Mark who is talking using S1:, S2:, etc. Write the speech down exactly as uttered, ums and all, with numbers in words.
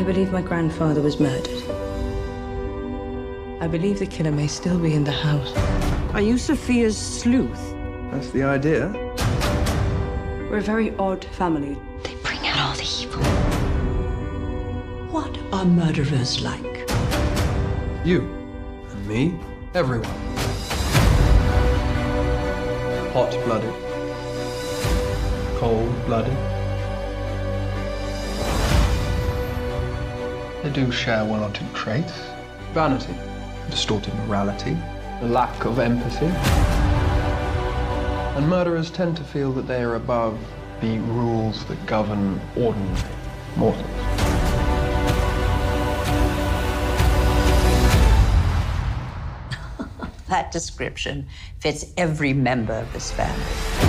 S1: believe my grandfather was murdered. I believe the killer may still be in the house.
S2: Are you Sophia's sleuth?
S3: That's the idea.
S2: We're a very odd family.
S4: They bring out all the evil. What are murderers like?
S3: You and me, everyone. Hot-blooded. Cold-blooded. They do share one or two traits. Vanity, distorted morality, a lack of empathy. And murderers tend to feel that they are above the rules that govern ordinary mortals.
S4: That description fits every member of this family.